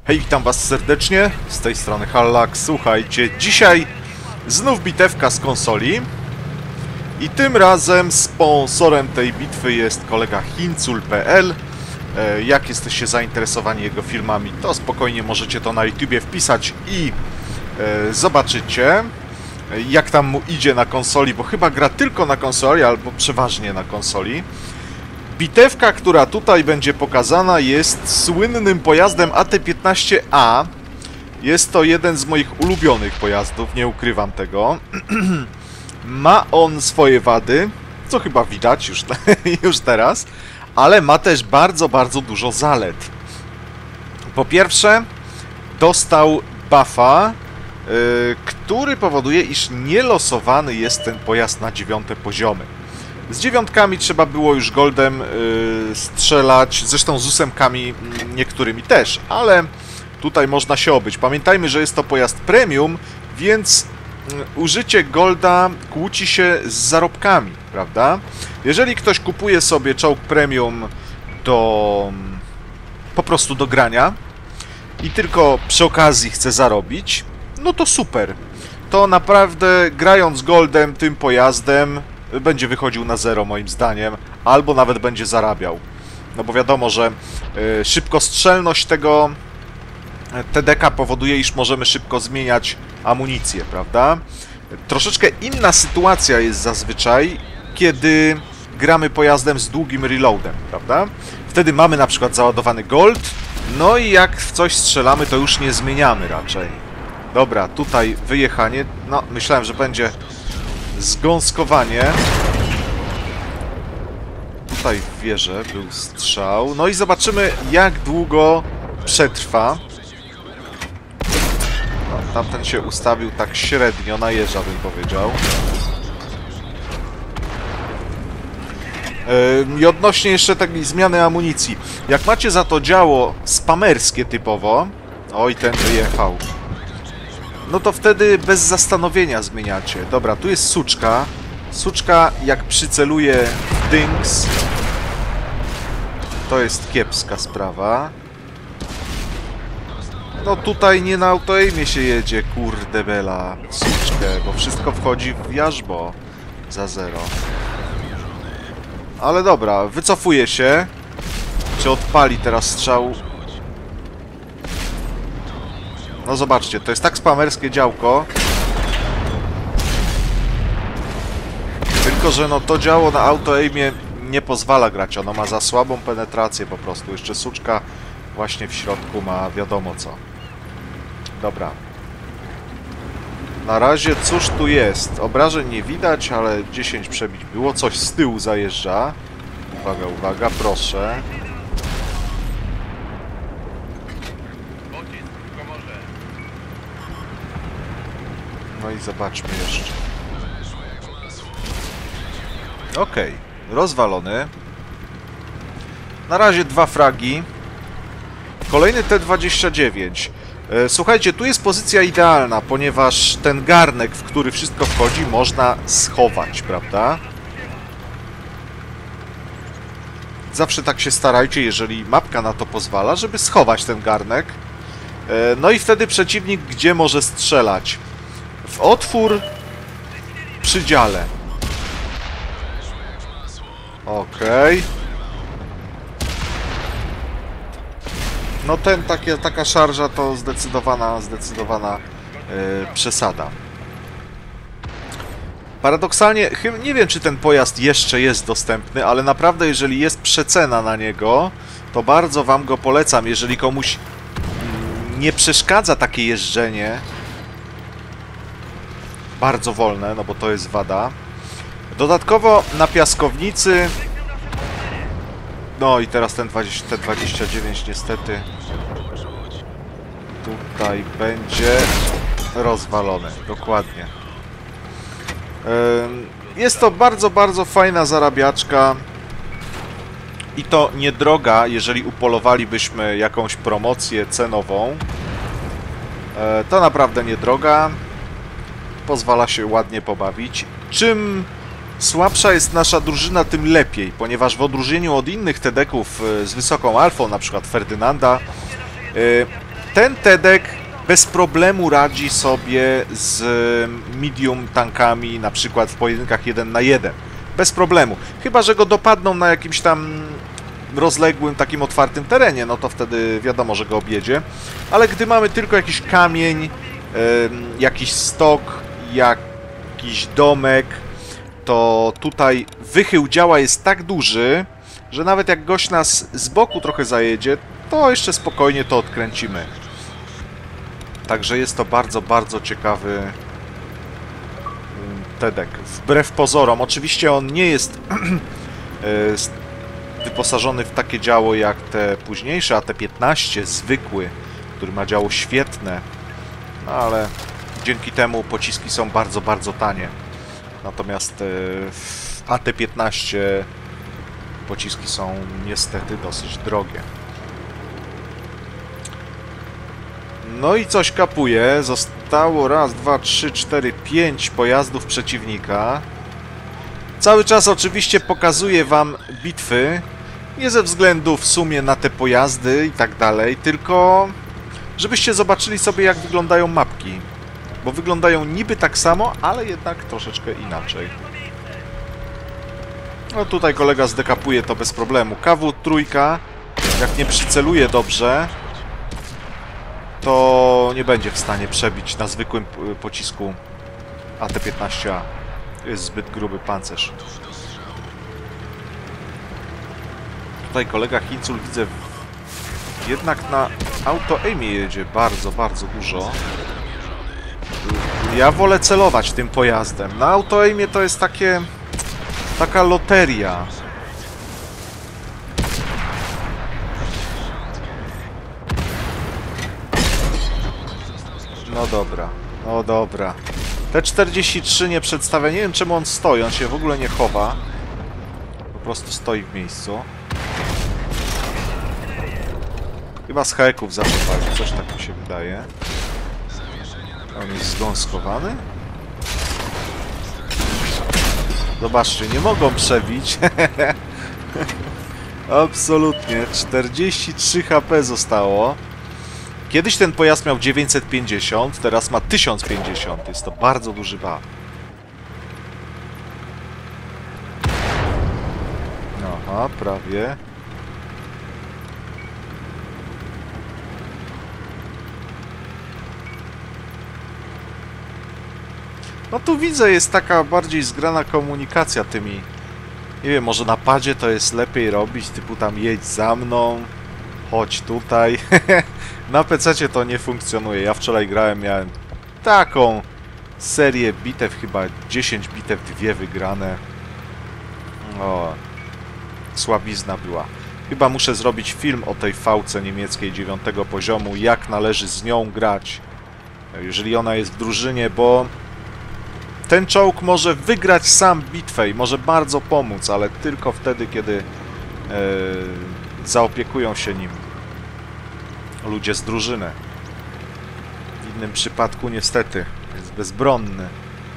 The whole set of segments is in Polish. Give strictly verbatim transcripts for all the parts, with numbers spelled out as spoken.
Hej, witam was serdecznie, z tej strony Hallak. Słuchajcie, dzisiaj znów bitewka z konsoli i tym razem sponsorem tej bitwy jest kolega Hincul kropka p l. Jak jesteście zainteresowani jego filmami, to spokojnie możecie to na YouTubie wpisać i e, zobaczycie, jak tam mu idzie na konsoli, bo chyba gra tylko na konsoli, albo przeważnie na konsoli. Bitewka, która tutaj będzie pokazana, jest słynnym pojazdem A T piętnaście A. Jest to jeden z moich ulubionych pojazdów, nie ukrywam tego. Ma on swoje wady, co chyba widać już, już teraz, ale ma też bardzo, bardzo dużo zalet. Po pierwsze, dostał buffa, yy, który powoduje, iż nielosowany jest ten pojazd na dziewiąte poziomy. Z dziewiątkami trzeba było już goldem yy, strzelać, zresztą z ósemkami niektórymi też, ale tutaj można się obyć. Pamiętajmy, że jest to pojazd premium, więc yy, użycie golda kłóci się z zarobkami, prawda? Jeżeli ktoś kupuje sobie czołg premium do po prostu do grania i tylko przy okazji chce zarobić, no to super. To naprawdę grając goldem tym pojazdem będzie wychodził na zero moim zdaniem, albo nawet będzie zarabiał. No bo wiadomo, że y, szybkostrzelność tego T D K powoduje, iż możemy szybko zmieniać amunicję, prawda? Troszeczkę inna sytuacja jest zazwyczaj, kiedy gramy pojazdem z długim reloadem, prawda? Wtedy mamy na przykład załadowany gold, no i jak w coś strzelamy, to już nie zmieniamy raczej. Dobra, tutaj wyjechanie, no myślałem, że będzie zgąskowanie. Tutaj w wieży był strzał. No i zobaczymy, jak długo przetrwa. No, tamten się ustawił tak średnio, na jeża bym powiedział. Yy, I odnośnie jeszcze takiej zmiany amunicji. Jak macie za to działo spamerskie typowo... Oj, ten wyjechał. No to wtedy bez zastanowienia zmieniacie. Dobra, tu jest suczka. Suczka, jak przyceluje w dynks, to jest kiepska sprawa. No tutaj nie na autoaimie się jedzie, kurde bela, suczkę, bo wszystko wchodzi w jarzmo za zero. Ale dobra, wycofuje się. Czy odpali teraz strzał? No zobaczcie, to jest tak spamerskie działko. Tylko że no to działo na autoaimie nie pozwala grać. Ono ma za słabą penetrację po prostu. Jeszcze suczka właśnie w środku ma wiadomo co. Dobra. Na razie cóż tu jest? Obrażeń nie widać, ale dziesięć przebić było. Coś z tyłu zajeżdża. Uwaga, uwaga, proszę. No i zobaczmy jeszcze. Okej, okay. Rozwalony. Na razie dwa fragi. Kolejny T dwadzieścia dziewięć. Słuchajcie, tu jest pozycja idealna, ponieważ ten garnek, w który wszystko wchodzi, można schować, prawda? Zawsze tak się starajcie, jeżeli mapka na to pozwala, żeby schować ten garnek. No i wtedy przeciwnik gdzie może strzelać? W otwór przy dziale. Okej. Okay. No ten, takie, taka szarża to zdecydowana, zdecydowana yy, przesada. Paradoksalnie, nie wiem, czy ten pojazd jeszcze jest dostępny, ale naprawdę, jeżeli jest przecena na niego, to bardzo wam go polecam. Jeżeli komuś nie przeszkadza takie jeżdżenie, bardzo wolne, no bo to jest wada. Dodatkowo na piaskownicy... No i teraz ten T dwadzieścia dziewięć niestety tutaj będzie rozwalony. Dokładnie. Jest to bardzo, bardzo fajna zarabiaczka. I to niedroga, jeżeli upolowalibyśmy jakąś promocję cenową. To naprawdę niedroga. Pozwala się ładnie pobawić. Czym słabsza jest nasza drużyna, tym lepiej, ponieważ w odróżnieniu od innych T D Ków z wysoką alfą, na przykład Ferdynanda, ten Tedek bez problemu radzi sobie z medium tankami, na przykład w pojedynkach jeden na jeden. Bez problemu. Chyba że go dopadną na jakimś tam rozległym, takim otwartym terenie, no to wtedy wiadomo, że go objedzie. Ale gdy mamy tylko jakiś kamień, yy, jakiś stok, jakiś domek, to tutaj wychył działa jest tak duży, że nawet jak gość nas z boku trochę zajedzie, to jeszcze spokojnie to odkręcimy. Także jest to bardzo, bardzo ciekawy Tedek. Wbrew pozorom, oczywiście on nie jest wyposażony w takie działo jak te późniejsze, A T piętnaście, zwykły, który ma działo świetne, no ale dzięki temu pociski są bardzo, bardzo tanie. Natomiast w A T piętnaście pociski są niestety dosyć drogie. No i coś kapuje. Zostało raz, dwa, trzy, cztery, pięć pojazdów przeciwnika. Cały czas oczywiście pokazuję wam bitwy. Nie ze względu w sumie na te pojazdy i tak dalej, tylko żebyście zobaczyli sobie, jak wyglądają mapki. Bo wyglądają niby tak samo, ale jednak troszeczkę inaczej. No tutaj kolega zdekapuje to bez problemu. K W trzy, jak nie przyceluje dobrze, to nie będzie w stanie przebić na zwykłym pocisku A T piętnaście A. Jest zbyt gruby pancerz. Tutaj kolega Hinzul, widzę, jednak na auto-aimie jedzie bardzo, bardzo dużo. Ja wolę celować tym pojazdem. Na auto-aimie to jest takie... taka loteria. No dobra, no dobra. T czterdzieści trzy nie przedstawia, nie wiem czemu on stoi, on się w ogóle nie chowa. Po prostu stoi w miejscu. Chyba z haeków zacofali, coś tak mi się wydaje. On jest zgąskowany? Zobaczcie, nie mogą przebić. Absolutnie, czterdzieści trzy H P zostało. Kiedyś ten pojazd miał dziewięćset pięćdziesiąt, teraz ma tysiąc pięćdziesiąt. Jest to bardzo duży buff. Aha, prawie. No tu widzę, jest taka bardziej zgrana komunikacja tymi... Nie wiem, może na padzie to jest lepiej robić, typu tam jedź za mną, chodź tutaj. Na pececie to nie funkcjonuje. Ja wczoraj grałem, miałem taką serię bitew, chyba dziesięć bitew, dwie wygrane. O, słabizna była. Chyba muszę zrobić film o tej fałce niemieckiej dziewiątego poziomu, jak należy z nią grać, jeżeli ona jest w drużynie, bo ten czołg może wygrać sam bitwę i może bardzo pomóc, ale tylko wtedy, kiedy e, zaopiekują się nim ludzie z drużyny. W innym przypadku niestety jest bezbronny.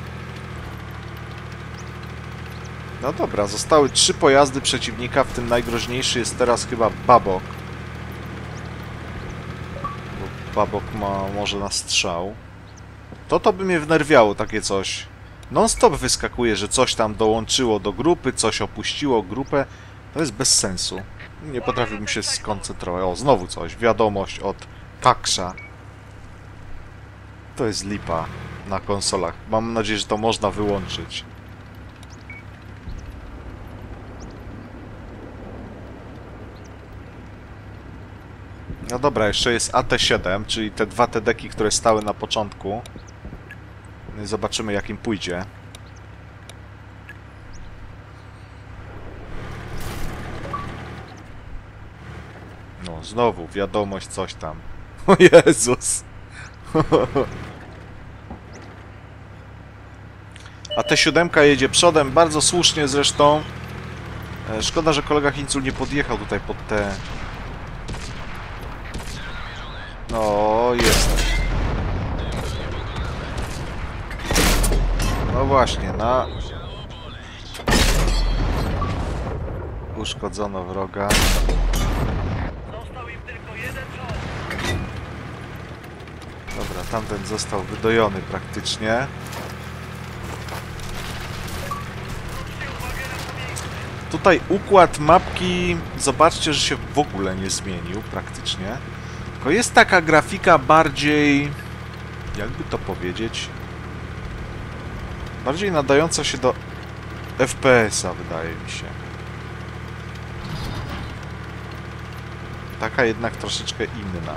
No dobra, zostały trzy pojazdy przeciwnika, w tym najgroźniejszy jest teraz chyba Babok. Bo Babok ma może na strzał. To to by mnie wnerwiało, takie coś. Non-stop wyskakuje, że coś tam dołączyło do grupy, coś opuściło grupę. To jest bez sensu. Nie potrafiłbym się skoncentrować. O, znowu coś. Wiadomość od Kaksza. To jest lipa na konsolach. Mam nadzieję, że to można wyłączyć. No dobra, jeszcze jest A T siedem, czyli te dwa Tedeki, które stały na początku. Zobaczymy, jak im pójdzie. No, znowu wiadomość, coś tam. O Jezus! A T siedem jedzie przodem, bardzo słusznie zresztą. Szkoda, że kolega Hinzul nie podjechał tutaj pod te... No, jest. No właśnie, na... Uszkodzono wroga. tamten został wydojony praktycznie. Tutaj układ mapki, zobaczcie, że się w ogóle nie zmienił praktycznie. Tylko jest taka grafika bardziej, jakby to powiedzieć, bardziej nadająca się do F P S-a, wydaje mi się. Taka jednak troszeczkę inna.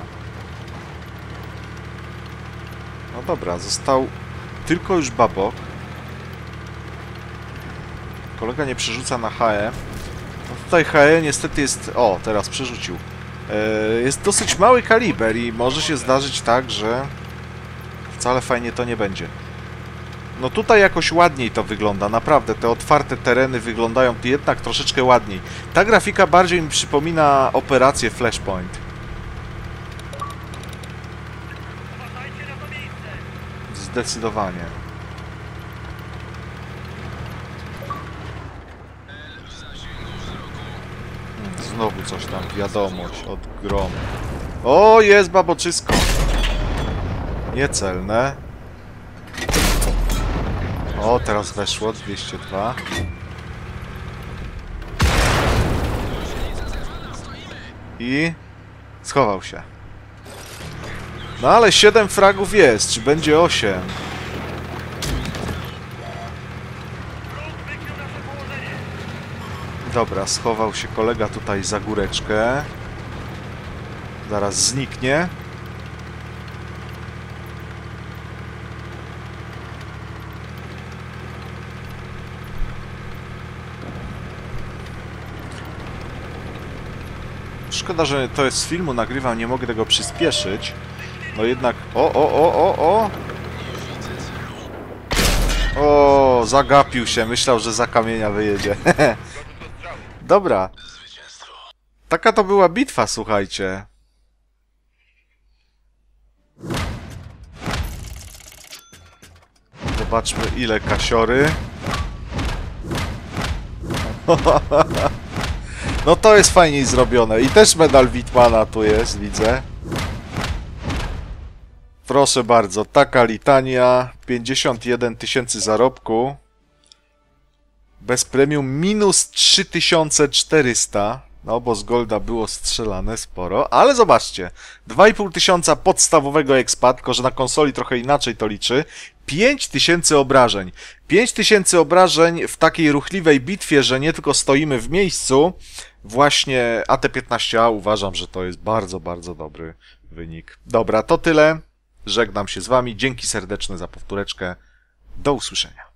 No dobra, został tylko już babok. Kolega nie przerzuca na H E. No tutaj H E niestety jest... O, teraz przerzucił. Yy, jest dosyć mały kaliber i może się zdarzyć tak, że wcale fajnie to nie będzie. No tutaj jakoś ładniej to wygląda, naprawdę. Te otwarte tereny wyglądają jednak troszeczkę ładniej. Ta grafika bardziej mi przypomina operację Flashpoint. Zdecydowanie. Znowu coś tam, wiadomość od gromu. O, jest baboczysko. Niecelne. O, teraz weszło, dwieście dwa. I schował się. No ale siedem fragów jest, czy będzie osiem? Dobra, schował się kolega tutaj za góreczkę. Zaraz zniknie. Szkoda, że to jest z filmu, nagrywam, nie mogę tego przyspieszyć. No jednak... O, o, o, o, o! O, zagapił się, myślał, że za kamienia wyjedzie. Dobra. Taka to była bitwa, słuchajcie. Zobaczmy, ile kasiory. No to jest fajniej zrobione. I też medal Witmana tu jest, widzę. Proszę bardzo, taka litania. pięćdziesiąt jeden tysięcy zarobku. Bez premium minus trzy tysiące czterysta. No bo z golda było strzelane sporo. Ale zobaczcie. dwa i pół tysiąca podstawowego expa, tylko że na konsoli trochę inaczej to liczy. pięć tysięcy obrażeń. pięć tysięcy obrażeń w takiej ruchliwej bitwie, że nie tylko stoimy w miejscu. Właśnie A T piętnaście A uważam, że to jest bardzo, bardzo dobry wynik. Dobra, to tyle. Żegnam się z wami. Dzięki serdeczne za powtóreczkę. Do usłyszenia.